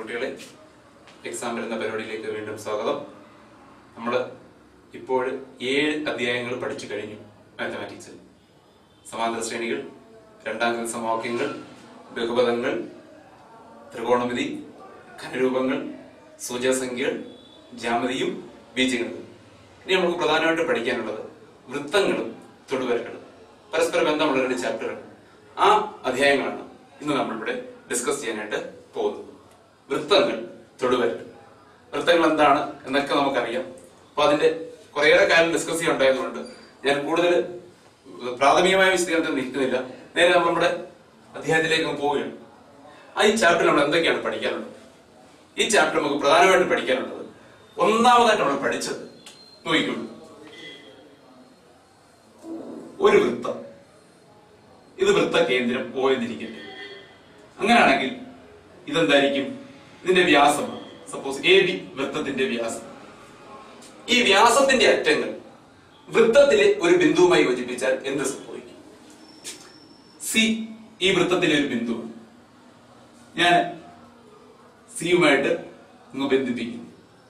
കുട്ടികളെ, എക്സാം വരുന്ന പരിപാടിയിലേക്ക് വീണ്ടും സ്വാഗതം. നമ്മൾ ഇപ്പോൾ 7 അധ്യായങ്ങൾ പഠിച്ചു കഴിഞ്ഞു. മാത്തമാറ്റിക്സിൽ സമാന്തര ശ്രേണികൾ, രണ്ടാംഗ സമവാക്യങ്ങൾ, ബഹുപദങ്ങൾ, ത്രികോണമിതി, ഘനരൂപങ്ങൾ, സൂചകസംഖ്യകൾ, ജ്യാമിതിയും ബീജഗണിതവും. ഇനി നമുക്ക് പ്രധാനമായിട്ട് പഠിക്കാനുള്ളത് വൃത്തങ്ങളും തൊടുവരകളും, പരസ്പര ബന്ധമുള്ള 2 ചാപ്റ്ററുകൾ. ആ അധ്യായങ്ങളാണ് ഇന്ന് നമ്മളിവിടെ ഡിസ്കസ് ചെയ്യാനായിട്ട് പോകുന്നത്. വൃത്തങ്ങൾ, തൊടുവരകൾ. വൃത്തങ്ങൾ എന്താണ് എന്നൊക്കെ നമുക്കറിയാം. അപ്പൊ അതിന്റെ കുറേയേറെ കാര്യം ഡിസ്കസ് ചെയ്യാനുണ്ടായതുകൊണ്ട് ഞാൻ കൂടുതൽ പ്രാഥമികമായ വിശദീകരണത്തിൽ നിൽക്കുന്നില്ല. നേരെ നമ്മൾ നമ്മുടെ അധ്യായത്തിലേക്ക് പോവുകയാണ്. ഈ ചാപ്റ്ററിൽ നമ്മൾ എന്തൊക്കെയാണ് പഠിക്കാനുള്ളത്? ഈ ചാപ്റ്റർ നമുക്ക് പ്രധാനമായിട്ട് പഠിക്കാനുള്ളത്, ഒന്നാമതായിട്ട് നമ്മൾ പഠിച്ചത് നോക്കിക്കോളൂ, ഒരു വൃത്തം. ഇത് വൃത്ത കേന്ദ്രം O എന്നിരിക്കട്ടെ. അങ്ങനെയാണെങ്കിൽ ഇതെന്തായിരിക്കും? ഇതിന്റെ വ്യാസമാണ്. സപ്പോസ് AB വൃത്തത്തിന്റെ വ്യാസം. ഈ വ്യാസത്തിന്റെ അറ്റങ്ങൾ വൃത്തത്തിലെ ഒരു ബിന്ദുവുമായി യോജിപ്പിച്ചാൽ എന്ത് സംഭവിക്കും? C ഈ വൃത്തത്തിലെ ഒരു ബിന്ദുവാണ്. ഞാൻ സിയുമായിട്ട് ഇങ്ങ് ബന്ധിപ്പിക്കുന്നു.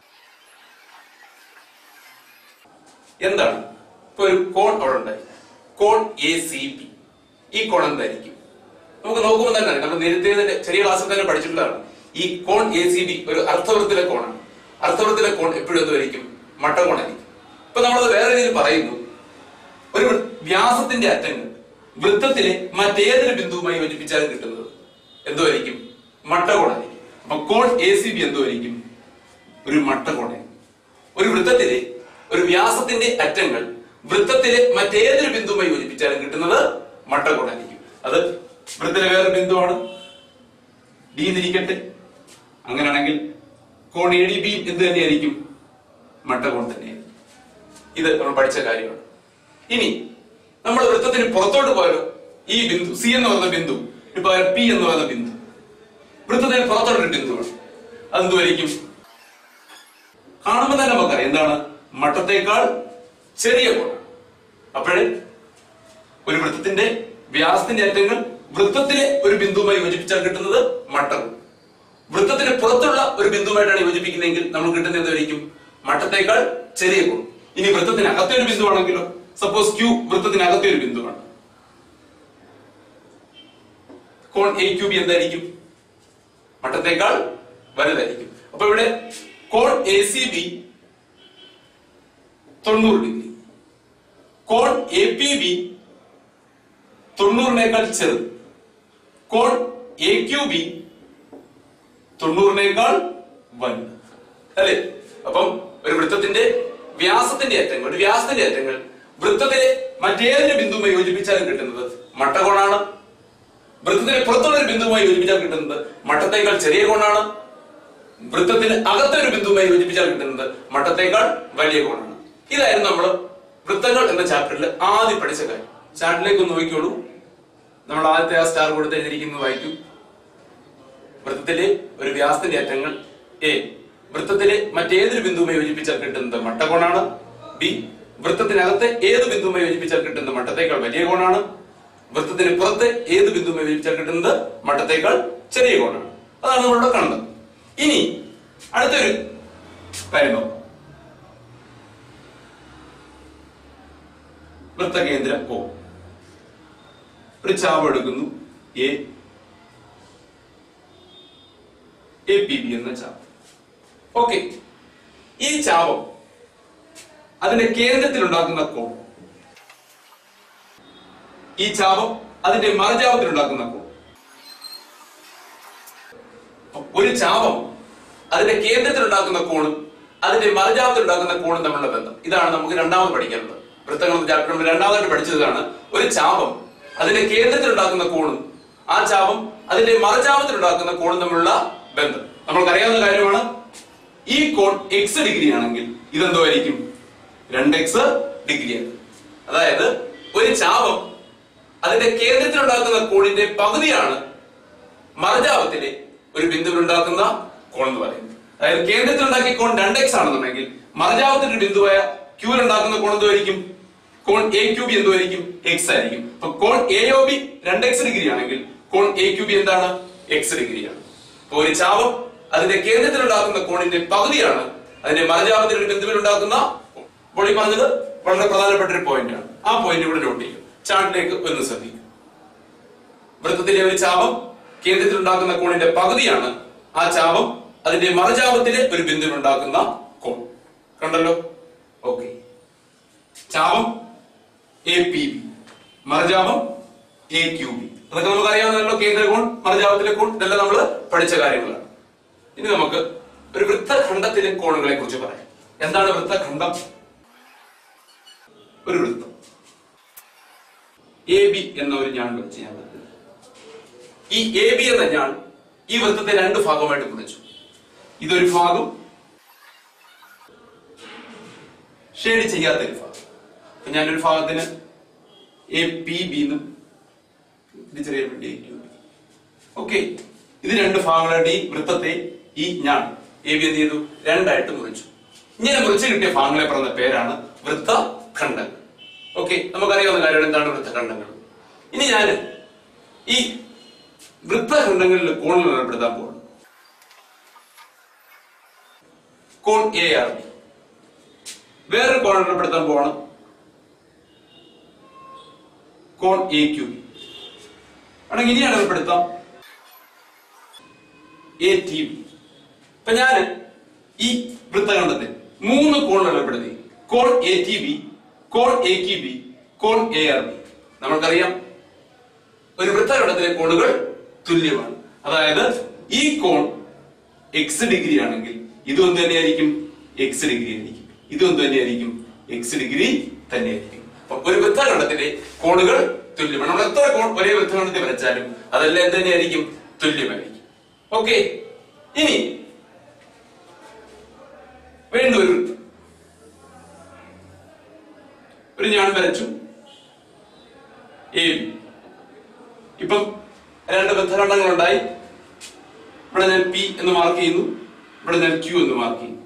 എന്താണ്? ഇപ്പൊ ഒരു കോൺ അവിടെ ഉണ്ടായി, കോൺ ACB. ഈ കോൺ എന്തായിരിക്കും? നമുക്ക് നോക്കുമ്പോൾ തന്നെ നമ്മൾ നേരത്തെ തന്നെ ചെറിയ ക്ലാസ്സിൽ തന്നെ പഠിച്ചിട്ടുള്ളതാണ്. ഈ കോൺ ACB ഒരു അർദ്ധവൃത്തിലെ കോണാണ്. അർദ്ധവൃത്തിലെ കോൺ എപ്പോഴും എന്തായിരിക്കും? മട്ടകോണായിരിക്കും. ഇപ്പൊ നമ്മളത് വേറെ രീതിയിൽ പറയുന്നു, ഒരു വ്യാസത്തിന്റെ അറ്റങ്ങൾ വൃത്തത്തിലെ മറ്റേതൊരു ബിന്ദുവുമായി യോജിപ്പിച്ചാൽ കിട്ടുന്നത് എന്തായിരിക്കും? മട്ടകോണായിരിക്കും. അപ്പൊ കോൺ ACB എന്തായിരിക്കും? ഒരു മട്ടകോണായിരിക്കും. ഒരു വൃത്തത്തിലെ ഒരു വ്യാസത്തിന്റെ അറ്റങ്ങൾ വൃത്തത്തിലെ മറ്റേതൊരു ബിന്ദുവുമായി യോജിപ്പിച്ചാലും കിട്ടുന്നത് മട്ടകോണായിരിക്കും. അത് വൃത്തത്തിലെ വേറൊരു ബിന്ദുവാണ്, D എന്നിരിക്കട്ടെ. അങ്ങനെയാണെങ്കിൽ കോൺ ADB എന്ത് തന്നെയായിരിക്കും? മട്ടകോൺ തന്നെയായിരിക്കും. ഇത് നമ്മൾ പഠിച്ച കാര്യമാണ്. ഇനി നമ്മൾ വൃത്തത്തിന് പുറത്തോട്ട് പോയാലോ, ഈ ബിന്ദു C എന്ന് പറയുന്ന ബിന്ദു, ഇപ്പൊ P എന്ന് പറയുന്ന ബിന്ദു വൃത്തത്തിന് പുറത്തോട്ടൊരു ബിന്ദുവാണ്. അതെന്തുമായിരിക്കും? കാണുമ്പോൾ തന്നെ നമുക്കറിയാം എന്താണ്? മട്ടത്തേക്കാൾ ചെറിയ കോൺ. അപ്പോഴേ ഒരു വൃത്തത്തിന്റെ വ്യാസത്തിന്റെ അറ്റങ്ങൾ വൃത്തത്തിലെ ഒരു ബിന്ദുവുമായി യോജിപ്പിച്ചാൽ കിട്ടുന്നത് മട്ടം. വൃത്തത്തിന് പുറത്തുള്ള ഒരു ബിന്ദുവായിട്ടാണ് യോജിപ്പിക്കുന്നതെങ്കിൽ നമ്മൾ കിട്ടുന്നത് എന്തായിരിക്കും? മട്ടത്തേക്കാൾ ചെറിയ കോൺ. ഇനി വൃത്തത്തിനകത്തെ ഒരു ബിന്ദുവാണെങ്കിലോ, സപ്പോസ് Q വൃത്തത്തിനകത്തെ ഒരു ബിന്ദുവാണ്, കോൺ AQB എന്തായിരിക്കും? മട്ടത്തേക്കാൾ വലുതായിരിക്കും. അപ്പൊ ഇവിടെ കോൺ ACB 90 ഡിഗ്രി, കോൺ APB 90-നേക്കാൾ ചെറുത്, കോൺ AQB 90-നേക്കാൾ വലുത്, അല്ലെ? അപ്പം ഒരു വൃത്തത്തിന്റെ വ്യാസത്തിന്റെ അറ്റങ്ങൾ വൃത്തത്തിലെ മറ്റേതൊരു ബിന്ദുവുമായി യോജിപ്പിച്ചാലും കിട്ടുന്നത് മട്ടകോണാണ്. വൃത്തത്തിന് പുറത്തുള്ള ഒരു ബിന്ദുവുമായി യോജിപ്പിച്ചാൽ കിട്ടുന്നത് മട്ടത്തേക്കാൾ ചെറിയ കോണാണ്. വൃത്തത്തിന് അകത്തെ ഒരു ബിന്ദുവുമായി യോജിപ്പിച്ചാൽ കിട്ടുന്നത് മട്ടത്തേക്കാൾ വലിയ കോണാണ്. ഇതായിരുന്നു നമ്മൾ വൃത്തങ്ങൾ എന്ന ചാപ്റ്ററിൽ ആദ്യം പഠിച്ച കാര്യം. ചാപ്റ്ററിലേക്ക് ഒന്ന് നോക്കിക്കോളൂ. നമ്മൾ ആദ്യത്തെ ആ സ്റ്റാർ കൊടുത്ത് എഴുതിയിരിക്കുന്നത് വായിക്കും. വൃത്തത്തിലെ ഒരു വ്യാസത്തിന്റെ അറ്റങ്ങൾ A വൃത്തത്തിലെ മറ്റേതൊരു ബിന്ദുവുമായി യോജിപ്പിച്ചാൽ കിട്ടുന്നത് മട്ടകോണാണ്. B വൃത്തത്തിനകത്തെ ഏത് ബിന്ദുവുമായി യോജിപ്പിച്ചാൽ കിട്ടുന്നത് മട്ടത്തേക്കാൾ വലിയ കോണാണ്. വൃത്തത്തിന് പുറത്തെ ഏത് ബിന്ദുവുമായി യോജിപ്പിച്ചാൽ കിട്ടുന്നത് മട്ടത്തേക്കാൾ ചെറിയ കോണാണ്. അതാണ് നമ്മളിവിടെ കണ്ടത്. ഇനി അടുത്തൊരു കാര്യം നോക്കാം. വൃത്തകേന്ദ്രം O. ഒരു ചാപം എടുക്കുന്നു, APB എന്ന ചാപം. ഓക്കെ, ഈ ചാപം അതിന്റെ കേന്ദ്രത്തിൽ ഉണ്ടാക്കുന്ന കോൺ, ഈ ചാപം അതിന്റെ മറുചാപത്തിൽ ഉണ്ടാക്കുന്ന കോൺ. ഒരു ചാപം അതിന്റെ കേന്ദ്രത്തിൽ ഉണ്ടാക്കുന്ന കോണും അതിന്റെ മറുചാപത്തിൽ ഉണ്ടാക്കുന്ന കോണും തമ്മിലുള്ള ബന്ധം, ഇതാണ് നമുക്ക് രണ്ടാമത് പഠിക്കാനുള്ളത്. വൃത്തങ്ങൾ ചാപ്റ്റർ നമ്മൾ രണ്ടാമതായിട്ട് പഠിച്ചതാണ് ഒരു ചാപം അതിന്റെ കേന്ദ്രത്തിൽ ഉണ്ടാക്കുന്ന കോണും ആ ചാപം അതിന്റെ മറുചാപത്തിൽ ഉണ്ടാക്കുന്ന കോണും തമ്മിലുള്ള ബന്ധം നമ്മൾക്കറിയാവുന്ന കാര്യമാണ്. ഈ കോൺ X ഡിഗ്രി ആണെങ്കിൽ ഇതെന്തോയിരിക്കും? 2x ഡിഗ്രിയാണ്. അതായത് ഒരു ചാപം അതിന്റെ കേന്ദ്രത്തിൽ ഉണ്ടാക്കുന്ന കോണിന്റെ പകുതിയാണ് മറുചാപത്തിലെ ഒരു ബിന്ദുവിൽ ഉണ്ടാക്കുന്ന കോൺ എന്ന് പറയുന്നത്. അതായത് കേന്ദ്രത്തിൽ ഉണ്ടാക്കിയ കോൺ 2x ആണെന്നുണ്ടെങ്കിൽ മറുചാപത്തിന്റെ ഒരു ബിന്ദുവായ Q ഉണ്ടാക്കുന്ന കോൺ എന്തായിരിക്കും? കോൺ AQB എന്തായിരിക്കും? X ആയിരിക്കും. അപ്പൊ കോൺ AOB 2x ഡിഗ്രി ആണെങ്കിൽ കോൺ AQB എന്താണ്? X ഡിഗ്രിയാണ്. ഒരു ചാപം അതിന്റെ കേന്ദ്രത്തിൽ ഉണ്ടാക്കുന്ന കോണിന്റെ പകുതിയാണ് അതിന്റെ മറുചാപത്തിൽ ഒരു ബിന്ദുവിൽ ഉണ്ടാക്കുന്ന. അപ്പോൾ ഈ പറഞ്ഞത് വളരെ പ്രധാനപ്പെട്ട ഒരു പോയിന്റ് ആണ്. ആ പോയിന്റ് ഇവിടെ നോട്ട് ചെയ്യും. ചാർട്ടിലേക്ക് ഒന്ന് ശ്രദ്ധിക്കും. വൃത്തത്തിലെ ഒരു ചാപം കേന്ദ്രത്തിൽ ഉണ്ടാക്കുന്ന കോണിന്റെ പകുതിയാണ് ആ ചാപം അതിന്റെ മറുചാപത്തിലെ ഒരു ബിന്ദുവിൽ ഉണ്ടാക്കുന്ന കോൺ. കണ്ടല്ലോ? ഓക്കെ. ചാപം APB, മറുചാപം AQB. അതൊക്കെ നമുക്ക് അറിയാവുന്നല്ലോ. കേന്ദ്രകോൺ, മറുചാപത്തിലെ കോൺ, ഇതെല്ലാം നമ്മൾ പഠിച്ച കാര്യങ്ങളാണ്. ഇനി നമുക്ക് ഒരു വൃത്തഖണ്ഡത്തിലെ കോണുകളെ കുറിച്ച് പറയാം. എന്താണ് വൃത്തഖണ്ഡം? ഒരു വൃത്തം AB എന്ന ഒരു ഞാൻ വരച്ച് ഞാൻ ഈ AB എന്ന ഞാൻ ഈ വൃത്തത്തെ രണ്ട് ഭാഗമായിട്ട് മുറിച്ചു. ഇതൊരു ഭാഗം, ഷെയ്ഡ് ചെയ്യാത്തൊരു ഭാഗം. ഞാനൊരു ഭാഗത്തിന് APB എന്നും തിരിച്ചറിയാൻ വേണ്ടി AQB. ഓക്കെ, ഇത് രണ്ട് ഭാഗങ്ങളായിട്ട് ഈ വൃത്തത്തെ ഈ ഞാൻ AB എന്ത് ചെയ്തു? രണ്ടായിട്ട് മുറിച്ചു. ഇങ്ങനെ മുറിച്ച് കിട്ടിയ ഭാഗങ്ങളെ പറയുന്ന പേരാണ് വൃത്തഖണ്ഡങ്ങൾ. ഓക്കെ, നമുക്കറിയാവുന്ന കാര്യമാണ് എന്താണ് വൃത്തഖണ്ഡങ്ങൾ. ഇനി ഞാൻ ഈ വൃത്തഖണ്ഡങ്ങളിൽ കോണുകൾ ഏർപ്പെടുത്താൻ പോകുന്നു. കോൺ ARB. വേറൊരു കോൺ ഏർപ്പെടുത്താൻ പോകണം, കോൺ AQB. ആണെങ്കിൽ ഇനിയാണ് ഏർപ്പെടുത്താം ATB. ഇപ്പൊ ഞാൻ ഈ വൃത്തഖണ്ഡത്തിൽ 3 കോണുകൾ ഏർപ്പെടുത്തി. കോൺ ATB, കോൺ AQB, കോൺ ARB. നമ്മൾക്കറിയാം ഒരു വൃത്തഖണ്ഡത്തിലെ കോണുകൾ തുല്യമാണ്. അതായത് ഈ കോൺ X ഡിഗ്രി ആണെങ്കിൽ ഇതും തന്നെയായിരിക്കും X ഡിഗ്രി ആയിരിക്കും, ഇതും തന്നെയായിരിക്കും X ഡിഗ്രി തന്നെയായിരിക്കും. അപ്പൊ ഒരു വൃത്തഖണ്ഡത്തിലെ കോണുകൾ തുല്യമാണ്. നമ്മൾ എത്ര കോൺ ഒരേ വൃത്തഖണ്ഡത്തിൽ വരച്ചാലും അതെല്ലാം എന്ത് തന്നെയായിരിക്കും? തുല്യമായിരിക്കും. ഓക്കെ, ഇനി വീണ്ടും ഒരു ഞാൻ വരച്ചു AB. ഇപ്പം രണ്ട് വൃത്തഖണ്ഡങ്ങൾ ഉണ്ടായി. ഇവിടെ ഞാൻ P എന്ന് മാർക്ക് ചെയ്യുന്നു, ഇവിടെ ഞാൻ Q എന്ന് മാർക്ക് ചെയ്യുന്നു.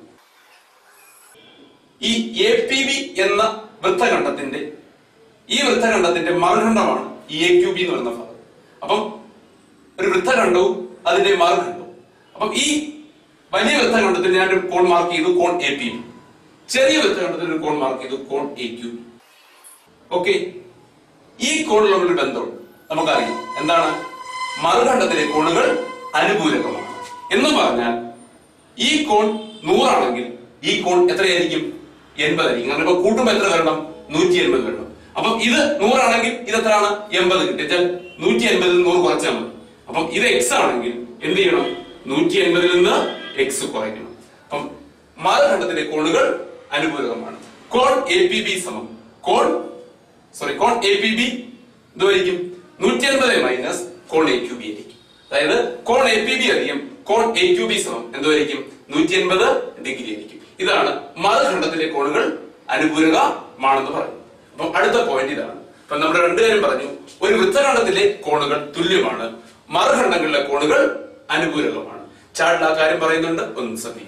ഈ APB എന്ന വൃത്തഖണ്ഡത്തിന്റെ മറുഖണ്ഡമാണ് ഈ AQB എന്ന് പറയുന്ന ഭാഗം. അപ്പം ഒരു വൃത്തഖണ്ഡവും അതിന്റെ മറുഖണ്ഡവും. അപ്പം ഈ വലിയ വൃത്തഖണ്ഡത്തിൽ ഞാൻ ഒരു കോൺ മാർക്ക് ചെയ്തു, കോൺ APB. ചെറിയ വൃത്തഖണ്ഡത്തിൽ ഒരു കോൺ മാർക്ക് ചെയ്തു, കോൺ AQB. ഓക്കെ, ഈ കോണിൽ നമ്മളൊരു ബന്ധമുണ്ട്. നമുക്കറിയാം എന്താണ്? മറുഖണ്ഡത്തിലെ കോണുകൾ അനുകൂലകമാണ് എന്ന് പറഞ്ഞാൽ ഈ കോൺ 100 ആണെങ്കിൽ ഈ കോൺ എത്രയായിരിക്കും? 80 ആയിരിക്കും. കാരണം ഇപ്പൊ കൂട്ടുമ്പോൾ എത്ര വരണം? 180 വരണം. അപ്പം ഇത് 100 ആണെങ്കിൽ ഇത് എത്രയാണ്? 80 കിട്ടിയാൽ 180 100 കുറച്ചാൽ മതി. അപ്പം ഇത് X ആണെങ്കിൽ എന്ത് ചെയ്യണം? 180 നിന്ന് X കുറയ്ക്കണം. അപ്പം മറുഖണ്ഡത്തിലെ കോണുകൾ അനുകൂലകമാണ്. കോൺ APB സമം കോൺ APB എന്തായിരിക്കും? 180 മൈനസ് കോൺ AQB ആയിരിക്കും. അതായത് കോൺ APB അധികം കോൺ AQB സമം എന്തായിരിക്കും? 180 ഡിഗ്രി ആയിരിക്കും. ഇതാണ് മറുഖണ്ഡത്തിലെ കോണുകൾ അനുകൂലകമാണെന്ന് പറയുന്നത്. അപ്പം അടുത്ത പോയിന്റ് ഇതാണ്. അപ്പൊ നമ്മൾ രണ്ടുപേരും പറഞ്ഞു ഒരു വൃത്തഖണ്ഡത്തിലെ കോണുകൾ തുല്യമാണ്, മറുഖണ്ഡങ്ങളിലെ കോണുകൾ അനുകൂലകമാണ്. ചാർട്ടിൽ ആ കാര്യം പറയുന്നുണ്ട്, ഒന്ന് ശ്രദ്ധിക്കും.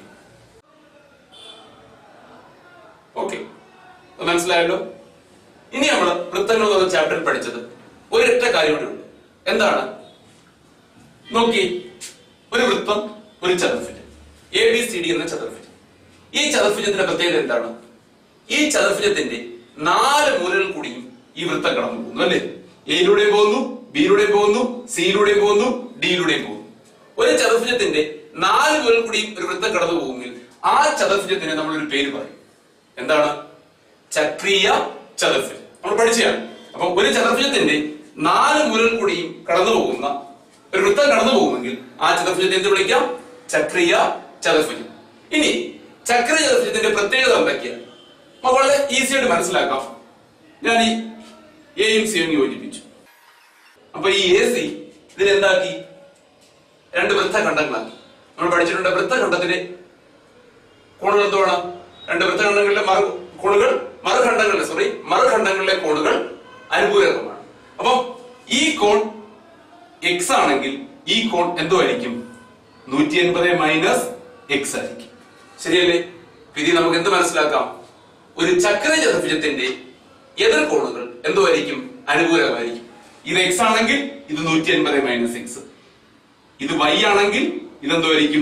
ഓക്കെ, മനസ്സിലായല്ലോ? ഇനി നമ്മൾ വൃത്തങ്ങൾ എന്ന ചാപ്റ്ററിൽ പഠിച്ചത് ഒരൊറ്റ കാര്യം കൂടി ഉണ്ട്. എന്താണ്? നോക്കി, ഒരു വൃത്തം, ഒരു ചതുർഭുജം, ABCD എന്ന ചതുർഭുജം. ഈ ചതുർഭുജത്തിന്റെ പ്രത്യേകത എന്താണ്? ഈ ചതുർഭുജത്തിന്റെ 4 മൂലകൾ കൂടിയും ഈ വൃത്തം കടന്നു പോകുന്നു, അല്ലേ? എയിലൂടെയും പോകുന്നു, ബിയിലൂടെയും പോകുന്നു, സിയിലൂടെയും പോകുന്നു, ഡിയിലൂടെയും പോകുന്നു. ഒരു ചതുർഭുജത്തിന്റെ 4 മൂലകൾ കൂടിയും ഒരു വൃത്തം കടന്നു പോകുമെങ്കിൽ ആ ചതുർഭുജത്തിന് നമ്മളൊരു പേര് പറയും. എന്താണ്? ചക്രീയ ചതുർഭുജം. നമ്മൾ പഠിച്ചതാണ്. അപ്പൊ ഒരു ചതുർഭുജത്തിന്റെ 4 മൂലകൾ കൂടിയും കടന്നു പോകുന്ന ഒരു വൃത്തം കടന്നു പോകുമെങ്കിൽ ആ ചതുർഭുജത്തെ എന്ത് വിളിക്കാം? ചക്രീയ ചതുർഭുജം. ഇനി ചക്രീയ ചതുർഭുജത്തിന്റെ പ്രത്യേകത എന്തൊക്കെയാണ്? വളരെ ഈസി ആയിട്ട് മനസ്സിലാക്കാം. ഞാൻ ഈ എയും സിയും യോജിപ്പിച്ചു. അപ്പൊ ഈ AC ഇതിനെന്താക്കി? 2 വൃത്തഖണ്ഡങ്ങളാക്കി. നമ്മൾ പഠിച്ചിട്ടുണ്ട് വൃത്തഖണ്ഡത്തിലെ കോണുകൾ എന്തുവാണ്? 2 വൃത്തഖണ്ഡങ്ങളിലെ മറുഖണ്ഡങ്ങളിലെ കോണുകൾ അനുകൂലകമാണ്. അപ്പം ഈ കോൺ X ആണെങ്കിൽ ഈ കോൺ എന്തുമായിരിക്കും? 180 മൈനസ് X ആയിരിക്കും. ശരിയല്ലേ? ഇത് നമുക്ക് എന്ത് മനസ്സിലാക്കാം? ഒരു ചക്രീയ ചതുർഭുജത്തിന്റെ എതിർ കോണുകൾ എന്തുമായിരിക്കും? അനുകൂലമായിരിക്കും. ഇത് X ആണെങ്കിൽ ഇത് 180 മൈനസ് X, ഇത് Y ആണെങ്കിൽ ഇതെന്തുമായിരിക്കും?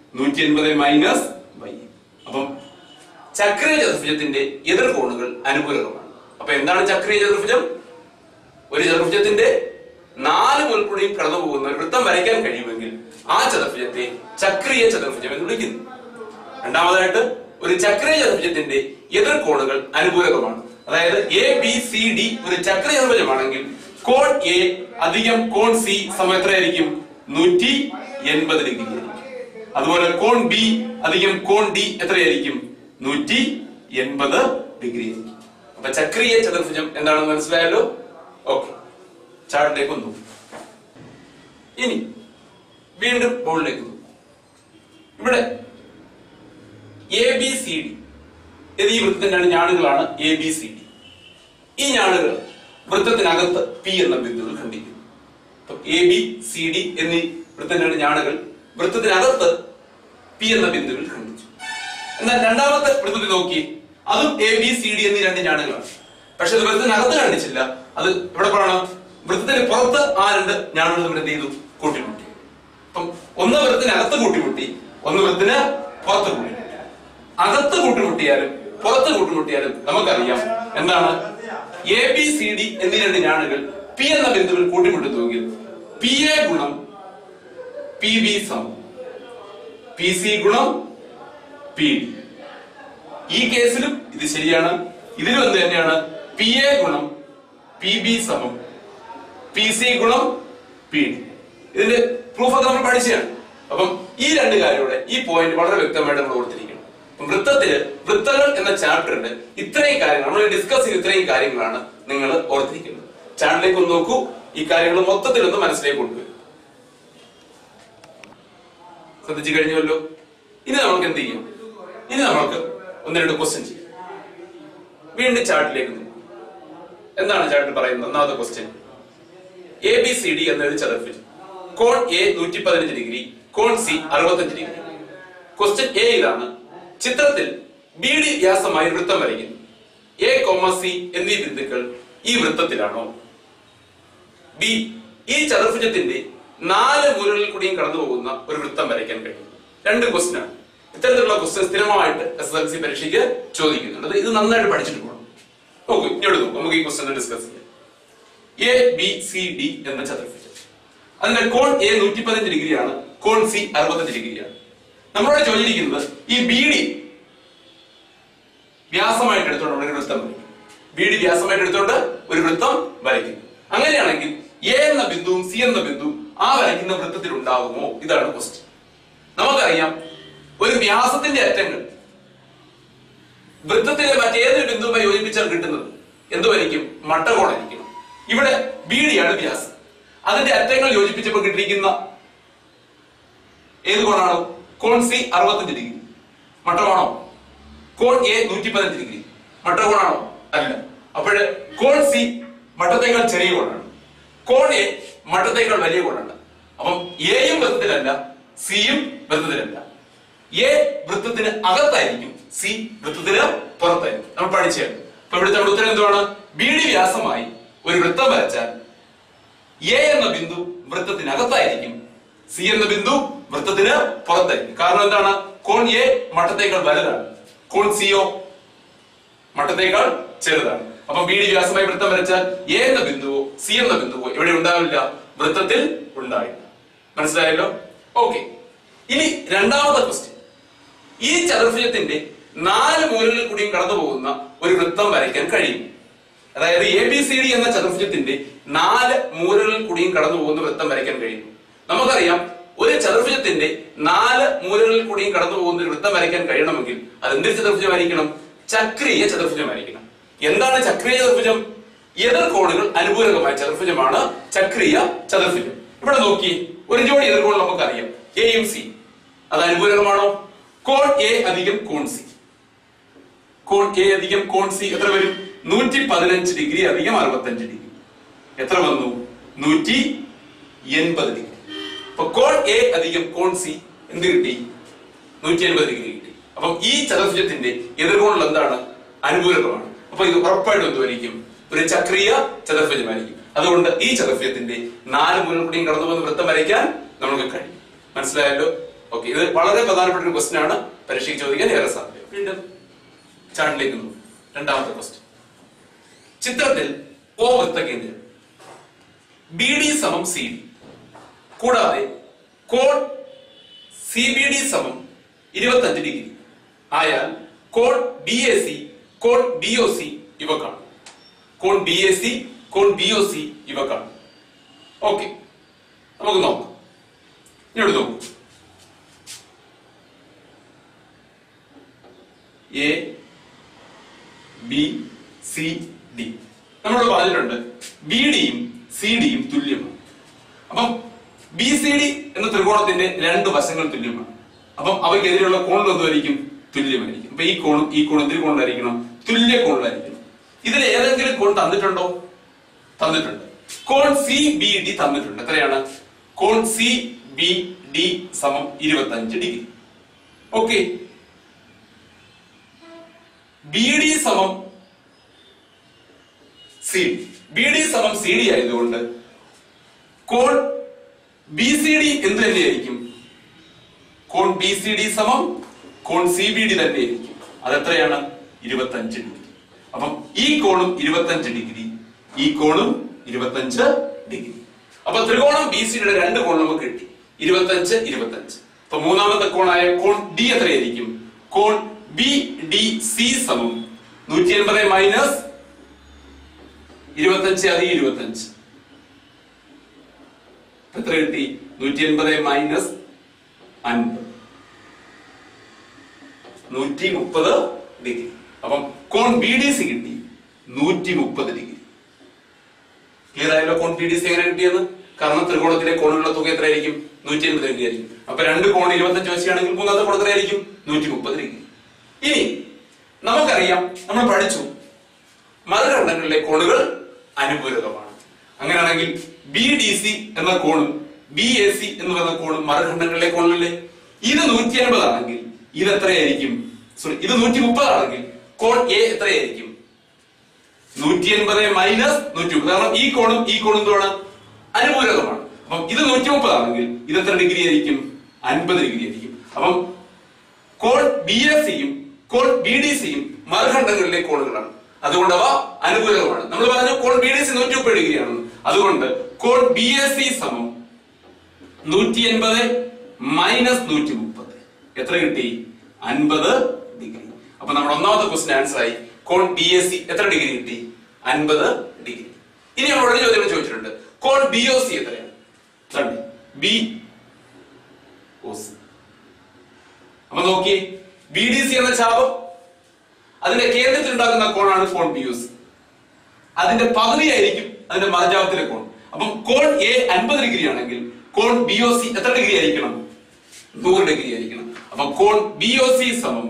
180 മൈനസ് y. അപ്പം ചക്രീയ ചതുർഭുജത്തിന്റെ എതിർകോണുകൾ അനുകൂലകമാണ്. അപ്പൊ എന്താണ് ചക്രീയ ചതുർഭുജം? ഒരു ചതുർഭുജത്തിന്റെ 4 മുൾക്കൂടിയും കടന്നു പോകുന്ന ഒരു വൃത്തം വരയ്ക്കാൻ കഴിയുമെങ്കിൽ ആ ചതുർഭുജത്തെ ചക്രീയ ചതുർഭുജം എന്ന് വിളിക്കുന്നു. രണ്ടാമതായിട്ട്, ഒരു ചക്രീയ ചതുർഭുജത്തിന്റെ എതിർകോണുകൾ അനുകൂലകമാണ്. അതായത് ABCD ഒരു ചക്രീയ ചതുർഭുജമാണെങ്കിൽ കോൺ A അധികം കോൺ C സമം എത്രയായിരിക്കും? 180 ഡിഗ്രി ആയിരിക്കും. അതുപോലെ കോൺ B അധികം കോൺ D എത്രയായിരിക്കും? 180 ഡിഗ്രി ആയിരിക്കും. അപ്പൊ ചക്രീയ ചതുർഭുജം എന്താണെന്ന് മനസ്സിലായല്ലോ? ഓക്കെ, ചാർട്ടിലേക്ക് വന്നു. ഇനി വീണ്ടും ബോർഡിലേക്ക് വന്നു. ഇവിടെ ABCD എന്നീ വൃത്തത്തിന്റെ ഞാണുകളാണ് ABCD. ഈ ഞാണുകൾ വൃത്തത്തിനകത്ത് P എന്ന ബിന്ദുവിൽ ഖണ്ഡിക്കുന്നു. ABCD എന്നീ വൃത്തത്തിന്റെ ഞാണുകൾ വൃത്തത്തിനകത്ത് P എന്ന ബിന്ദുവിൽ ഖണ്ഡിച്ചു. എന്നാൽ രണ്ടാമത്തെ വൃത്തത്തിൽ നോക്കി, അതും ABCD എന്നീ രണ്ട് ഞാണുകളാണ്. പക്ഷെ അത് വൃത്തത്തിനകത്ത് ഖണ്ഡിച്ചില്ല. അത് എവിടെ പറയണം? വൃത്തത്തിന് പുറത്ത് ആ രണ്ട് ഞാണുകൾ തമ്മിൽ എന്ത് ചെയ്തു? കൂട്ടിമുട്ടി. അപ്പം ഒന്ന് വൃത്തത്തിനകത്ത് കൂട്ടിമുട്ടി, ഒന്ന് വൃത്തത്തിന് പുറത്ത് കൂട്ടിമുട്ടി. അകത്ത് കൂട്ടിമുട്ടിയാലും പുറത്ത് കൂട്ടിമുട്ടിയാലും നമുക്കറിയാം എന്താണ്? ABCD എന്നീ രണ്ട് ഞാണുകൾ P എന്ന ബിന്ദുവിൽ കൂട്ടിമുട്ടുന്നുവെങ്കിൽ PA ഗുണം PB സമം PC ഗുണം PD. ഈ കേസിലും ഇത് ശരിയാണ്. ഇതിലും എന്ത് തന്നെയാണ്? PA ഗുണം PB സമം PC ഗുണം PD. ഇതിന്റെ പ്രൂഫ് ഒക്കെ നമ്മൾ പഠിച്ചതാണ്. അപ്പം ഈ രണ്ട് കാര്യങ്ങളുടെ ഈ പോയിന്റ് വളരെ വ്യക്തമായിട്ട് നമ്മൾ ഓർത്തിരിക്കണം. വൃത്തങ്ങൾ എന്ന ചാപ്റ്ററിന്റെ ഇത്രയും കാര്യങ്ങൾ നമ്മൾ ഡിസ്കസ് ചെയ്ത ഇത്രയും കാര്യങ്ങളാണ് നിങ്ങൾ ഓർത്തിരിക്കുന്നത്. ചാനലിലേക്ക് ഒന്ന് നോക്കൂ, ഈ കാര്യങ്ങൾ മൊത്തത്തിൽ ഒന്ന് മനസ്സിലേക്ക് കൊണ്ടുവരും. ശ്രദ്ധിച്ചു കഴിഞ്ഞല്ലോ. ഇനി നമുക്ക് എന്ത് ചെയ്യും? ഇനി നമുക്ക് ഒന്ന് രണ്ട് ക്വസ്റ്റ്യൻ ചെയ്യും. വീണ്ടും ചാർട്ടിലേക്ക് നോക്കൂ. എന്താണ് ചാർട്ടിൽ പറയുന്നത്? ഒന്നാമത്തെ ക്വസ്റ്റ്യൻ, ABCD എന്നൊരു ചതുർഭുജം, കോൺ A 115 ഡിഗ്രി, കോൺ C 65 ഡിഗ്രി. ക്വസ്റ്റ്യൻ A ഇതാണ്. ചിത്രത്തിൽ BD വ്യാസമായി വൃത്തം വരയ്ക്കുന്നു. A, C എന്നീ ബിന്ദുക്കൾ ഈ വൃത്തത്തിലാണോ? B, ഈ ചതുർഭുജത്തിന്റെ 4 മൂലകളിൽ കൂടിയും കടന്നു പോകുന്ന ഒരു വൃത്തം വരയ്ക്കാൻ കഴിയും. രണ്ട് ക്വസ്റ്റ്യൻ ആണ്. ഇത്തരത്തിലുള്ള ക്വസ്റ്റ്യൻ സ്ഥിരമായിട്ട് SSLC പരീക്ഷയ്ക്ക് ചോദിക്കുന്നുണ്ട്. ഇത് നന്നായിട്ട് പഠിച്ചിട്ട് പോകണം. നോക്കൂ, ഇങ്ങോട്ട് നോക്കൂ, നമുക്ക് ഈ ക്വസ്റ്റ്യൻ ഡിസ്കസ് ചെയ്യാം. ABCD എന്ന ചതുർഭുജം, അതിന്റെ കോൺ A 115 ഡിഗ്രിയാണ്, കോൺ C 65 ഡിഗ്രിയാണ്. നമ്മളോട് ചോദിച്ചിരിക്കുന്നത് ഈ BD വ്യാസമായിട്ട് എടുത്തോണ്ട് ഒരു വൃത്തം വരയ്ക്കും. BD വ്യാസമായിട്ട് എടുത്തോണ്ട് ഒരു വൃത്തം വരയ്ക്കുന്നു. അങ്ങനെയാണെങ്കിൽ A എന്ന ബിന്ദുവും C എന്ന ബിന്ദുവും ആ വരയ്ക്കുന്ന വൃത്തത്തിൽ ഉണ്ടാകുമോ? ഇതാണ് ക്വസ്റ്റ്യൻ. നമുക്കറിയാം, ഒരു വ്യാസത്തിന്റെ അറ്റങ്ങൾ വൃത്തത്തിലെ മറ്റേതൊരു ബിന്ദുവുമായി യോജിപ്പിച്ചാൽ കിട്ടുന്നത് എന്തുമായിരിക്കും? മട്ടകോണായിരിക്കും. ഇവിടെ BD ആണ് വ്യാസം. അതിന്റെ അറ്റങ്ങൾ യോജിപ്പിച്ചപ്പോൾ കിട്ടിയിരിക്കുന്ന ഏത് കോണാണോ? കോൺ C 65 ഡിഗ്രി. മട്ടകോണോ? കോൺ A 115 ഡിഗ്രി. മട്ടകോണാണോ? അല്ല. അപ്പോഴ് കോൺ C മട്ടത്തേക്കാൾ ചെറിയ കോണാണ്, കോൺ A മട്ടത്തേക്കാൾ വലിയ കോണാണ്. അപ്പം എയും വൃത്തത്തിലല്ല, സിയും വൃത്തത്തിലല്ല. A വൃത്തത്തിന് അകത്തായിരിക്കും, C വൃത്തത്തിന് പുറത്തായിരിക്കും. നമ്മൾ പഠിച്ചാണ്. അപ്പൊ ഇവിടുത്തെ ഉത്തരം എന്തുവാണ്? BD വ്യാസമായി ഒരു വൃത്തം വരച്ചാൽ A എന്ന ബിന്ദു വൃത്തത്തിനകത്തായിരിക്കും, C എന്ന ബിന്ദു വൃത്തത്തിന് പുറത്തായിരിക്കും. കാരണം എന്താണ്? കോൺ A മട്ടത്തേക്കാൾ വലുതാണ്, കോൺ C യോ മട്ടത്തേക്കാൾ ചെറുതാണ്. അപ്പൊ BD വ്യാസമായി വൃത്തം വരച്ചാൽ A എന്ന ബിന്ദുവോ C എന്ന ബിന്ദുവോ എവിടെ ഉണ്ടാവില്ല? വൃത്തത്തിൽ ഉണ്ടാവില്ല. മനസ്സിലായല്ലോ? ഓക്കെ. ഇനി രണ്ടാമത്തെ ക്വസ്റ്റ്യൻ, ഈ ചതുർഭുജത്തിന്റെ 4 മൂലകളിൽ കൂടിയും കടന്നു പോകുന്ന ഒരു വൃത്തം വരയ്ക്കാൻ കഴിയും. അതായത് ABCD എന്ന ചതുർഭുജത്തിന്റെ 4 മൂലകളിൽ കൂടിയും കടന്നു പോകുന്ന വൃത്തം വരയ്ക്കാൻ കഴിയും. നമുക്കറിയാം, ഒരു ചതുർഭുജത്തിന്റെ 4 മൂലകളിൽ കൂടിയും കടന്നു പോകുന്ന ഒരു വൃത്തം വരയ്ക്കാൻ കഴിയണമെങ്കിൽ അത് എന്തൊരു ചതുർഭുജമായിരിക്കണം? ചക്രീയ ചതുർഭുജമായിരിക്കണം. എന്താണ് ചക്രീയ ചതുർഭുജം? എതിർകോണുകൾ അനുകൂലകമായ ചതുർഭുജമാണ് ചക്രീയ ചതുർഭുജം. ഇവിടെ നോക്കി, ഒരു ജോഡി എതിർകോൺ നമുക്കറിയാം, എയും സി. അത് അനുകൂലകമാണോ? കോൺ A അധികം കോൺ C. കോൺ A അധികം കോൺ C എത്ര വരും? 115 ഡിഗ്രി അധികം 65 ഡിഗ്രി. എത്ര വന്നു? 180 ഡിഗ്രി. അപ്പൊ കോൺ A അധികം കോൺ C എന്ത് കിട്ടി? 180 ഡിഗ്രി കിട്ടി. അപ്പം ഈ ചതുർഭുജത്തിന്റെ എതിർകോണുകൾ എന്താണ്? അനുകൂലകമാണ്. അപ്പൊ ഇത് ഉറപ്പായിട്ടും എന്തുമായിരിക്കും? ഒരു ചക്രീയ ചതുർഭുജമായിരിക്കും. അതുകൊണ്ട് ഈ ചതുർഭുജത്തിന്റെ 4 മൂലകളിൽ കൂടിയും കടന്നു പോകുന്ന വൃത്തം വരയ്ക്കാൻ നമുക്ക് കഴിയും. മനസ്സിലായല്ലോ? ഓക്കെ, ഇത് വളരെ പ്രധാനപ്പെട്ട ഒരു ക്വസ്റ്റ്യൻ ആണ്, പരീക്ഷയ്ക്ക് ചോദിക്കാൻ ഏറെ സാധ്യത. വീണ്ടും ചാർട്ടിലേക്ക് നോക്കും. രണ്ടാമത്തെ ക്വസ്റ്റ്യൻ. ചിത്രത്തിൽ O വൃത്തകേന്ദ്രം BD സമം CD കൂടാതെ കോൺ CBD സമം 25 ഡിഗ്രി ആയാൽ കോൺ BAC, കോൺ BOC ഇവ കാണും. കോൺ BAC, കോൺ BOC ഇവ കാണും. ഓക്കെ, നമുക്ക് നോക്കാം. ഇങ്ങോട്ട് നോക്കൂ. A B C D നമ്മൾ പറഞ്ഞിട്ടുണ്ട് BDയും CDയും തുല്യമാണ്. അപ്പം BCD എന്ന ത്രികോണത്തിന്റെ രണ്ട് വശങ്ങൾ തുല്യമാണ്. അപ്പം അവയ്ക്കെതിരെയുള്ള കോണുകൾ എന്തുമായിരിക്കും? തുല്യമായിരിക്കും. അപ്പൊ ഈ കോൺ എന്തൊരു കോണിലായിരിക്കണം? തുല്യ കോണിലായിരിക്കണം. ഇതിൽ ഏതെങ്കിലും കോൺ തന്നിട്ടുണ്ടോ? തന്നിട്ടുണ്ട്. കോൺ CBD തന്നിട്ടുണ്ട്. എത്രയാണ്? കോൺ CBD സമം 25 ഡിഗ്രി. ഓക്കെ, BD സമം CD, BD സമം CD ആയതുകൊണ്ട് കോൺ BCD എന്ത് തന്നെയായിരിക്കും? കോൺ BCD സമം കോൺ CBD തന്നെയായിരിക്കും. അതെത്രയാണ്? 25 ഡിഗ്രി. അപ്പം ഈ കോണും 25 ഡിഗ്രി, ഈ കോണും 25 ഡിഗ്രി. അപ്പൊ ത്രികോണം BCD രണ്ട് കോൺ നമുക്ക് കിട്ടി, 25 25. അപ്പൊ മൂന്നാമത്തെ കോണായ കോൺ D എത്രയായിരിക്കും? കോൺ BDC സമം 180 മൈനസ് 25 അത് 25. എത്ര കിട്ടി? 180 മൈനസ് 50, 130 ഡിഗ്രി. അപ്പം കോൺ BDC കിട്ടി 130 ഡിഗ്രി. ക്ലിയർ ആയല്ലോ? കോൺ BDC എങ്ങനെ കിട്ടിയെന്ന്? കാരണം ത്രികോണത്തിലെ കോണുകളുടെ തുക എത്രയായിരിക്കും? 180 ഡിഗ്രി ആയിരിക്കും. അപ്പൊ രണ്ട് കോൺ 25 വെച്ചാണെങ്കിൽ മൂന്നാമത്തെ കോൺ എത്രയായിരിക്കും? 130 ഡിഗ്രി. ഇനി നമുക്കറിയാം, നമ്മൾ പഠിച്ചു, മറുഖണ്ഡങ്ങളിലെ കോണുകൾ അനുപൂരകമാണ്. അങ്ങനെയാണെങ്കിൽ BDC എന്ന കോണും BAC എന്ന് പറയുന്ന കോണും മറുഖണ്ഡങ്ങളിലെ കോണുകളിലെ ഇത് 180 ആണെങ്കിൽ ഇത് എത്രയായിരിക്കും? സോറി, ഇത് 130 ആണെങ്കിൽ കോൺ A എത്രയായിരിക്കും? 180 മൈനസ് 130. കാരണം ഈ കോണും എന്താണ്? അനുപൂരകമാണ്. അപ്പം ഇത് 130 ആണെങ്കിൽ ഇത് എത്ര ഡിഗ്രി ആയിരിക്കും? 50 ഡിഗ്രി ആയിരിക്കും. അപ്പം കോൺ BACയും കോൺ BDCയും മറുഖണ്ഡങ്ങളിലെ കോണുകളാണ്. അതുകൊണ്ട് അവ അനുകൂലമാണ്. നമ്മൾ പറഞ്ഞു കോൺ BDC 130 ഡിഗ്രി ആണെന്ന്. അതുകൊണ്ട് കോൺ BAC സമം 180 മൈനസ് 130 എത്ര കിട്ടി? 50 ഡിഗ്രി. അപ്പൊ നമ്മുടെ ഒന്നാമത്തെ ക്വസ്റ്റ്യൻ ആൻസർ ആയി. കോൺ BAC എത്ര ഡിഗ്രി കിട്ടി? 50 ഡിഗ്രി. ഇനി നമ്മൾ ഉടനെ ചോദ്യം ചോദിച്ചിട്ടുണ്ട്, കോൺ BOC എത്രയാണ്? BOC. അപ്പൊ നോക്കി, BDC എന്ന ചാപം അതിന്റെ കേന്ദ്രത്തിൽ ഉണ്ടാക്കുന്ന കോണാണ് കോൺ BOC. അതിന്റെ പകുതിയായിരിക്കും അതിന്റെ മറുചാപത്തിലെ കോൺ. അപ്പം കോൺ A 50 ഡിഗ്രി ആണെങ്കിൽ കോൺ BOC എത്ര ഡിഗ്രി ആയിരിക്കണം? 100 ഡിഗ്രി ആയിരിക്കണം. അപ്പൊ കോൺ BOC സമം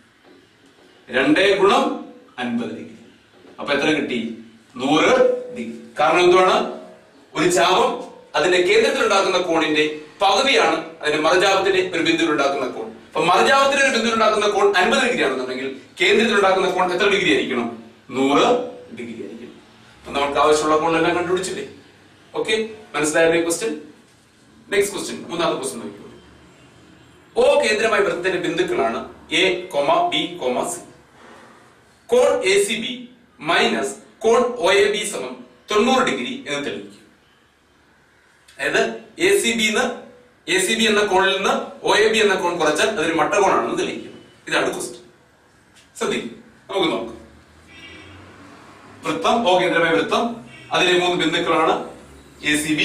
2 ഗുണം 50 ഡിഗ്രി. അപ്പൊ എത്ര കിട്ടി? 100 ഡിഗ്രി. കാരണം എന്താണ്? ഒരു ചാപം അതിന്റെ കേന്ദ്രത്തിൽ ഉണ്ടാക്കുന്ന കോണിന്റെ പകുതിയാണ് അതിന്റെ മറുചാപത്തിന്റെ ഒരു ബിന്ദുവിൽ ഉണ്ടാക്കുന്ന കോൺ. അപ്പൊ മറുചാപത്തിന്റെ ഒരു ബിന്ദുവിൽ ഉണ്ടാക്കുന്ന കോൺ 50 ഡിഗ്രി ആണെന്നുണ്ടെങ്കിൽ കേന്ദ്രത്തിൽ ഉണ്ടാക്കുന്ന കോൺ എത്ര ഡിഗ്രി ആയിരിക്കണം? 100 ഡിഗ്രി ആയിരിക്കും. അപ്പൊ നമുക്ക് ആവശ്യമുള്ള കോണെല്ലാം കണ്ടുപിടിച്ചില്ലേ? ഓക്കെ, മനസ്സിലായല്ലേ ക്വസ്റ്റ്യൻ? നെക്സ്റ്റ് ക്വസ്റ്റ്യൻ, മൂന്നാമത്തെ ക്വസ്റ്റ്യൻ നോക്കിക്കോ. O കേന്ദ്രമായ വൃത്തത്തിന്റെ ബിന്ദുക്കളാണ് A, B, C. കോൺ ACB മൈനസ് കോൺ OAB സമം 90 ഡിഗ്രി എന്ന് തെളിയിക്കും. അതായത് ACB എന്ന കോണിൽ നിന്ന് OAB എന്ന കോൺ കുറച്ചാൽ അതൊരു മട്ടകോണാണെന്ന് തെളിയിക്കും. ഇതാണ് ക്വസ്റ്റ്യൻ. ശ്രദ്ധിക്കും, നമുക്ക് നോക്കാം. വൃത്തം, O കേന്ദ്രമായ വൃത്തം, അതിലെ 3 ബിന്ദുക്കളാണ് ACB.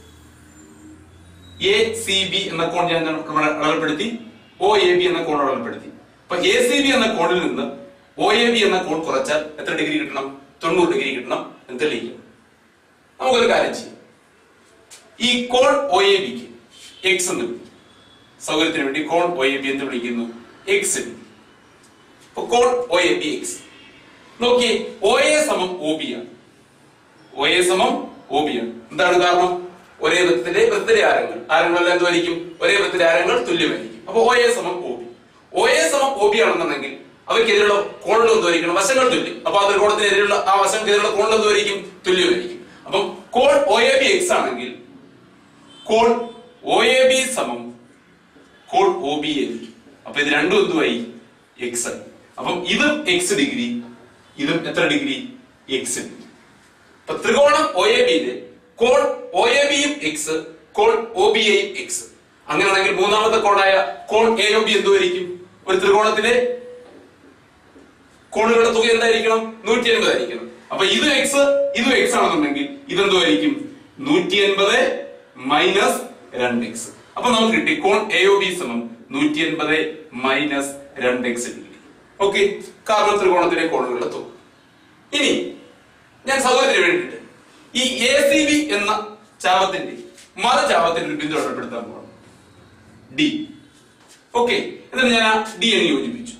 ACB എന്ന കോൺ ഞാൻ അളവപ്പെടുത്തി, OAB എന്ന കോൺ അളവപ്പെടുത്തി. അപ്പൊ ACB എന്ന കോണിൽ നിന്ന് OAB എന്ന കോൺ കുറച്ചാൽ എത്ര ഡിഗ്രി കിട്ടണം? 90 ഡിഗ്രി കിട്ടണം എന്ന് തെളിയിക്കും. നമുക്കൊരു കാര്യം ചെയ്യാം. ഈ കോൺ OABക്ക് X എന്ന് വിളിക്കും. സൗകര്യത്തിന് വേണ്ടി കോൺ OAB എന്ന് വിളിക്കുന്നു X. അപ്പൊ കോൺ OAB X. നോക്കിയേ, OA സമം OB ആണ്. OA സമം OB ആണ്. എന്താണ് കാരണം? ഒരേ വൃത്തത്തിലെ ആരങ്ങളെല്ലാം എന്തുമായിരിക്കും? ഒരേ വൃത്തത്തിലെ ആരങ്ങൾ തുല്യമായിരിക്കും. അപ്പൊ OA സമം OB. OA സമം OB ആണെന്നുണ്ടെങ്കിൽ അവയ്ക്കെതിരെയുള്ള കോണുകൾ എന്തുമായിരിക്കണം? വശങ്ങൾ തുല്യം. അപ്പൊ ആ ത്രികോണത്തിനെതിരെയുള്ള ആ വശങ്ങൾക്കെതിരെയുള്ള കോണുകൾ എന്തുമായിരിക്കും? തുല്യമായിരിക്കും. അപ്പം കോൺ OAB X ആണെങ്കിൽ കോൺ OAB സമം കോൺ ഒ ബി ആയിരിക്കും. അപ്പൊ ഇത് രണ്ടും എന്തുമായി? എക്സ് ആയി. അപ്പം ഇതും എക്സ് ഡിഗ്രി, ഇതും എത്ര ഡിഗ്രി? X degree. അപ്പൊ ത്രികോണം ഒ എ ബിയിലെ കോൺ ഒ എ ബിയും എക്സ്, കോൺ ഒ ബി യും എക്സ്. അങ്ങനെയാണെങ്കിൽ മൂന്നാമത്തെ കോണായ കോൺ എ ഒ ബി എന്തുമായിരിക്കും? ഒരു ത്രികോണത്തിലെ കോണുകളുടെ തുക എന്തായിരിക്കണം? 180 ആയിരിക്കണം. അപ്പൊ ഇതും എക്സ് ഇതും എക്സ് ആണെന്നുണ്ടെങ്കിൽ ഇതെന്തുമായിരിക്കും? 180 മൈനസ് 2x. അപ്പൊ നമുക്ക് കിട്ടി കോൺ എ ഒ ബി സമം 180 മൈനസ് 2x ഡിഗ്രി. ഓക്കെ, കാരണം ത്രികോണത്തിലെ കോണുകളുടെ തുക. ഇനി ഞാൻ സൗകര്യത്തിന് വേണ്ടിയിട്ട് ഈ എ സി ബി എന്ന ചാപത്തിന്റെ മറുചാപത്തിന്റെ ഒരു ബിന്ദു അടയാളപ്പെടുത്താൻ പോകണം, ഡി. ഓക്കെ, എന്നിട്ട് ഞാൻ ആ ഡി എന്ന് യോജിപ്പിച്ചു.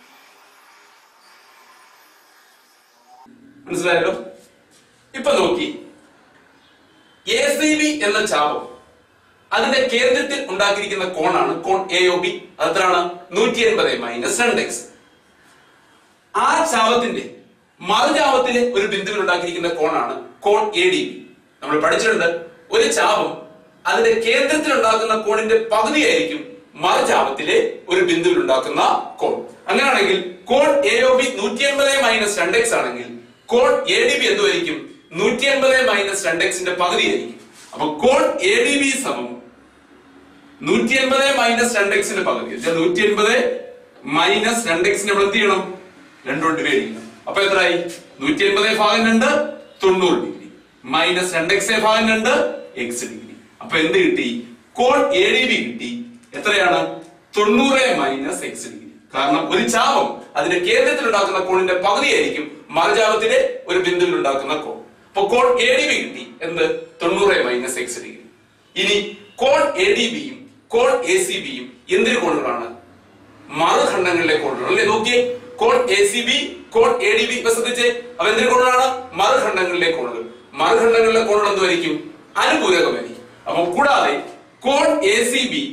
മനസ്സിലായല്ലോ? ഇപ്പൊ നോക്കി, എ സി ബി എന്ന ചാപം അതിന്റെ കേന്ദ്രത്തിൽ ഉണ്ടാക്കിയിരിക്കുന്ന കോണാണ് കോൺ എ ഒ ബി. അതെത്രയാണ്? 180 മൈനസ് 2x. ആ ചാപത്തിന്റെ മറുചാപത്തിലെ ഒരു ബിന്ദുവിൽ ഉണ്ടാക്കിയിരിക്കുന്ന കോണാണ് കോൺ എ ഡി ബി. നമ്മൾ പഠിച്ചിട്ടുണ്ട്, ഒരു ചാപം അതിന്റെ കേന്ദ്രത്തിൽ ഉണ്ടാക്കുന്ന കോണിന്റെ പകുതിയായിരിക്കും മറുചാപത്തിലെ ഒരു ബിന്ദുവിൽ ഉണ്ടാക്കുന്ന കോൺ. അങ്ങനെയാണെങ്കിൽ കോൺ A O B 180 minus 2x ആണെങ്കിൽ കോൺ എ ഡി ബി എന്തുമായിരിക്കും? 180 മൈനസ് 2xന്റെ പകുതിയായിരിക്കും. അപ്പൊ കോൺ എ ഡി ബി സമം 180 മൈനസ് 2xന്റെ പകുതി. 180 മൈനസ് 2x നമ്മൾ എന്ത് ചെയ്യണം? 2 കൊണ്ട് ഡിവൈഡ് ചെയ്യണം. അപ്പൊ എത്രയായി? 180 ഭാഗം 2 90 ഡിഗ്രി മൈനസ് 2x ഭാഗം 2 x ഡിഗ്രി. അപ്പൊ എന്ത് കിട്ടി? കോൺ എ ഡി ബി കിട്ടി. എത്രയാണ്? 90 മൈനസ് x ഡിഗ്രി. കാരണം ഒരു ചാപം അതിന്റെ കേന്ദ്രത്തിൽ ഉണ്ടാക്കുന്ന കോണിന്റെ പകുതിയായിരിക്കും മറുചാപത്തിലെ ഒരു ബിന്ദുവിൽ ഉണ്ടാക്കുന്ന കോൺ. അപ്പൊ കോൺ എ ഡി ബി കിട്ടി. എന്ത്? 90 മൈനസ് x ഡിഗ്രി. ഇനി കോൺ എ ഡി ബിയും കോൺ എ സി ബിയും എന്തൊരു കോണുകളാണ്? മറുഖണ്ഡങ്ങളിലെ കോണുകൾ അല്ലെ? നോക്കിയേ, കോൺ എ സി ബി കോൺ എ ഡി ബി ശ്രദ്ധിച്ചേ, അവ എന്തൊരു കോണുകളാണ്? മറുഖണ്ഡങ്ങളിലെ കോണുകൾ. മറുഖണ്ഡങ്ങളിലെ കോണുകൾ എന്തുമായിരിക്കും? അനുപൂരകമായിരിക്കും. അപ്പൊ കൂടാതെ കോൺ എ സി ബി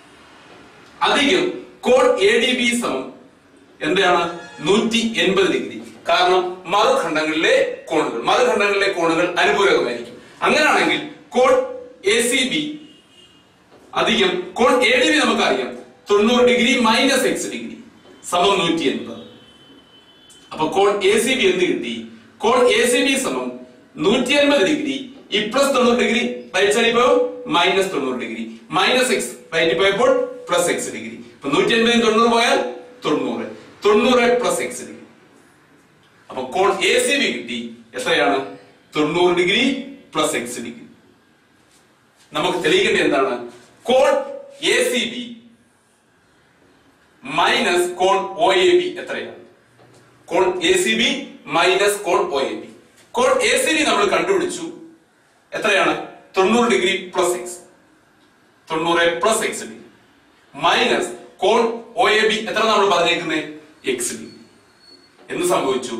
അധികം കോൺ എ ഡി ബി സമം എന്താണ്? 180 ഡിഗ്രി. കാരണം മറുഖണ്ഡങ്ങളിലെ കോണുകൾ അനുപൂരകമായിരിക്കും. അങ്ങനെയാണെങ്കിൽ കോൺ എ സി ബി അധികം കോൺ എ ഡി ബി നമുക്കറിയാം 90 ഡിഗ്രി മൈനസ് x ഡിഗ്രി സമം 180. അപ്പൊ കോൺ എ സി ബി എന്ത് കിട്ടി? കോൺ എ സി ബി സമം 180 ഡിഗ്രി ഈ പ്ലസ് 90 ഡിഗ്രി റൈറ്റ് സൈഡിൽ പോയോ മൈനസ് 90 ഡിഗ്രി മൈനസ് x റൈറ്റിൽ പോയപ്പോൾ പ്ലസ് x ഡിഗ്രി. അപ്പൊ 180 90 പോയാൽ 90 പ്ലസ് x ഡിഗ്രി. അപ്പൊ കോൺ എ സി ബി കിട്ടി. എത്രയാണ്? 90 ഡിഗ്രി പ്ലസ് x ഡിഗ്രി. നമുക്ക് തെളിയിക്കേണ്ടത് എന്താണ്? കോൺ എ സി ബി മൈനസ് കോൺ ഒ എ ബി എത്രയാണ്? കോൺ എ സി ബി മൈനസ് കോൺ ഒ എ ബി. കോൺ എ സി ബി നമ്മൾ കണ്ടുപിടിച്ചു. എത്രയാണ്? 90 degree plus x. 90 plus x degree minus കോൺ ഒ എ ബി എത്ര നമ്മൾ പറഞ്ഞേക്കുന്നത്? x degree. എന്ത് സംഭവിച്ചു?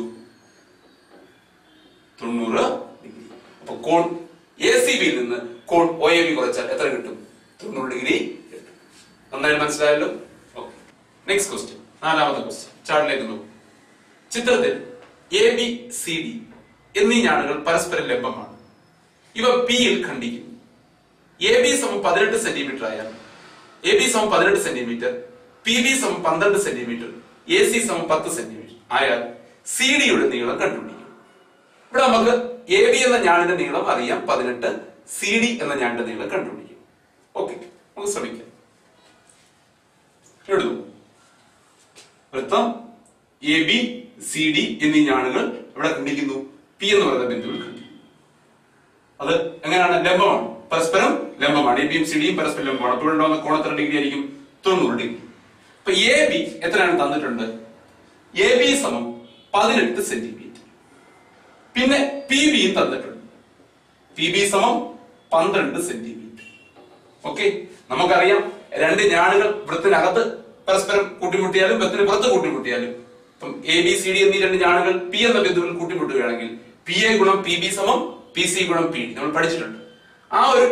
90 ഡിഗ്രി. അപ്പൊ കോൺ എ സി ബിയിൽ നിന്ന് കോൺ ഒ എ ബി കുറച്ചാൽ എത്ര കിട്ടും? 90 ഡിഗ്രി കിട്ടും. നന്നായി മനസ്സിലായല്ലോ? ഓക്കെ, നെക്സ്റ്റ് ക്വസ്റ്റ്യൻ, നാലാമത്തെ ക്വസ്റ്റ്യൻ. ചാർട്ടിലേക്ക് നോക്കൂ. ചിത്രത്തിൽ എ ബി സി ഡി എന്നീ ഞാണുകൾ പരസ്പരം ലംബമാണ്. ഇവ പി യിൽ ഖണ്ഡിക്കുന്നു. എ ബി സമം 18 സെന്റിമീറ്റർ ആയാൽ എ ബി സമം 18 സെന്റിമീറ്റർ, പി ബി സമം 12 സെന്റിമീറ്റർ, എ സി സമം 10 സെന്റിമീറ്റർ ആയാൽ സി ഡിയുടെ നീളം കണ്ടുപിടിക്കും. ഇവിടെ നമുക്ക് എ ബി എന്ന ഞാണിന്റെ നീളം അറിയാം 18, സി ഡി എന്ന ഞാണിന്റെ നീളം കണ്ടുപിടിക്കും. ഓക്കെ, നമുക്ക് ശ്രമിക്കാം. എഴുതും. വൃത്തം എ ബി സി ഡി എന്നീ ഞാണുകൾ ഇവിടെ ഖണ്ഡിക്കുന്നു. പി എന്ന് പറയുന്ന ബിന്ദുവിൽ ഖണ്ഡിക്കുന്നു. അത് എങ്ങനെയാണ്? ലംബമാണ്, പരസ്പരം ലംബമാണ്. എ ബിയും സി ഡിയും പരസ്പരം ലംബമാണ്. അപ്പോൾ ഉണ്ടാകുന്ന കോൺ എത്ര ഡിഗ്രി ആയിരിക്കും? 90 ഡിഗ്രി. അപ്പൊ എ ബി എത്രയാണ് തന്നിട്ടുണ്ട്? എ ബി സമം 18 സെന്റിമീറ്റർ. പിന്നെ പി ബിയും തന്നിട്ടുണ്ട്. പി ബി സമം 12 സെന്റിമീറ്റർ. ഓക്കെ, നമുക്കറിയാം രണ്ട് ഞാണുകൾ വൃത്തിനകത്ത് പരസ്പരം കൂട്ടിമുട്ടിയാലും വൃത്തിന് പുറത്ത് കൂട്ടിമുട്ടിയാലും ഇപ്പം എ ബി സി ഡി എന്നീ രണ്ട് ഞാണുകൾ പി എന്ന ബിന്ദുവിൽ കൂട്ടിമുട്ടുകയാണെങ്കിൽ പി എ ഗുണം പി ബി സമം പി സി ഗുണം പി ഡി നമ്മൾ പഠിച്ചിട്ടുണ്ട്. ആ ഒരു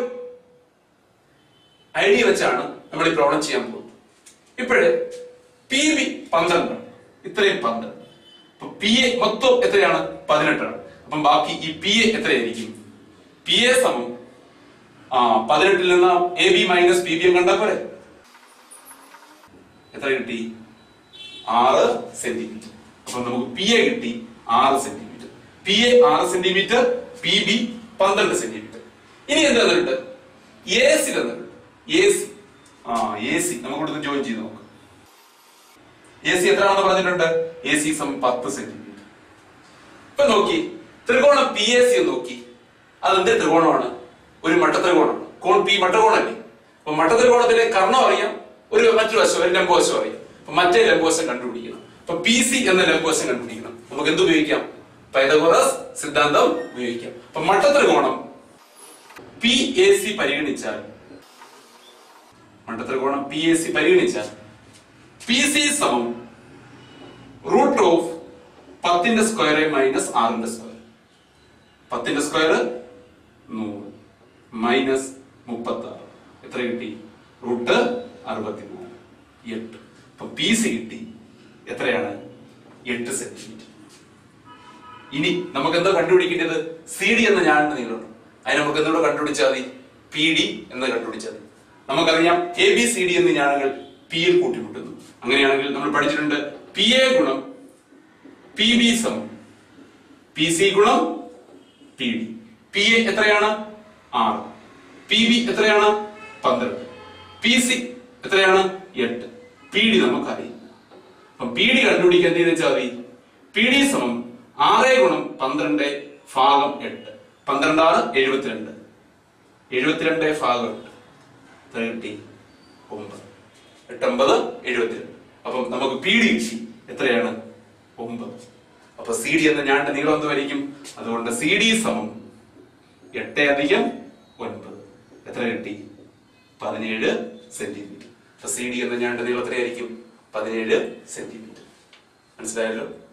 ഐഡിയ വെച്ചാണ് നമ്മൾ ഈ പ്രോബ്ലം ചെയ്യാൻ പോകുന്നത്. ഇപ്പോഴേ പി ബി 12 ഇത്രയും 12. അപ്പൊ പി എ മൊത്തം എത്രയാണ്? 18 ആണ്. അപ്പം ബാക്കി ഈ പി എ എത്രയായിരിക്കും? പി എ സമം 18 നിന്ന് A B minus P B കണ്ടാ പോരെ. എത്ര കിട്ടി? 6 സെന്റിമീറ്റർ. അപ്പൊ നമുക്ക് പി എ കിട്ടി 6 centimetre. P A 6 centimetre, P B 12 centimetre. ഇനി എന്താ തന്നിട്ടുണ്ട്? എ സി തന്നിട്ടുണ്ട്. എ സി നമുക്ക് ഇവിടുന്ന് ജോയിൻ ചെയ്ത് നോക്കാം. എ സി എത്രയാണെന്ന് പറഞ്ഞിട്ടുണ്ട്? A C 10 centimetre. ഇപ്പൊ നോക്കി ത്രികോണം പി എ സി നോക്കി. അതെന്ത് ത്രികോണമാണ്? ഒരു മട്ടത്രികോണമാണ്. കോൺ പി മട്ടകോണല്ലേ? അപ്പൊ മട്ടത്രികോണത്തിന്റെ കർണം അറിയാം, മറ്റൊരു വശം ഒരു ലംബവശം അറിയാം. അപ്പൊ മറ്റേ ലംബവശം കണ്ടുപിടിക്കണം. അപ്പൊ പി സി എന്ന ലംബവശം കണ്ടുപിടിക്കണം. നമുക്ക് എന്ത് ഉപയോഗിക്കാം? പൈതഗോറസ് സിദ്ധാന്തം ഉപയോഗിക്കാം. അപ്പൊ മട്ടത്രികോണം പി എ സി പരിഗണിച്ചാൽ പി സി സമം റൂട്ട് ഓഫ് 10ന്റെ സ്ക്വയർ മൈനസ് 6ന്റെ സ്ക്വയർ. 10ന്റെ സ്ക്വയർ 100 മൈനസ് 36 എത്ര കിട്ടി? റൂട്ട് 64 8. അപ്പൊ പി സി കിട്ടി എത്രയാണ്? 8 സെന്റിമീറ്റർ. ഇനി നമുക്ക് എന്താ കണ്ടുപിടിക്കേണ്ടത്? സി ഡി എന്ന ഞാനിന്റെ നീളമുണ്ട്. അതിന് നമുക്ക് എന്തുകൂടെ കണ്ടുപിടിച്ചാൽ മതി? പി ഡി എന്ന് കണ്ടുപിടിച്ചാൽ മതി. നമുക്കറിയാം എ ബി സി ഡി എന്നീ ഞാനുകൾ പി യിൽ കൂട്ടിമുട്ടുന്നു. അങ്ങനെയാണെങ്കിൽ നമ്മൾ പഠിച്ചിട്ടുണ്ട് പി എ ഗുണം പി ബി സമം പി സി ഗുണം പി ഡി. പി എ എത്രയാണ്? 6. പി ബി എത്രയാണ്? 12. പി സി എത്രയാണ്? 8. പി ഡി നമുക്കറിയാം. അപ്പൊ പി ഡി കണ്ടുപിടിക്കാൻ എന്ത് വെച്ചാൽ മതി? പി ഡി സമം 6 ഗുണം 12 ഭാഗം 8. 12 6 72. 72 ഭാഗം 8 കിട്ടി 9. 8 9 72. അപ്പം നമുക്ക് പി ഡി കിട്ടി എത്രയാണ്? 9. അപ്പൊ സി ഡി എന്ന ഞാന്റെ നീളം എന്തുമായിരിക്കും? അതുകൊണ്ട് സി ഡി സമം 8 അധികം 9 എത്ര കിട്ടി? 17 സെന്റിമീറ്റർ. അപ്പൊ സി ഡി എന്ന ഞാന്റെ നീളം എത്രയായിരിക്കും? 17 സെന്റിമീറ്റർ. മനസ്സിലായല്ലോ?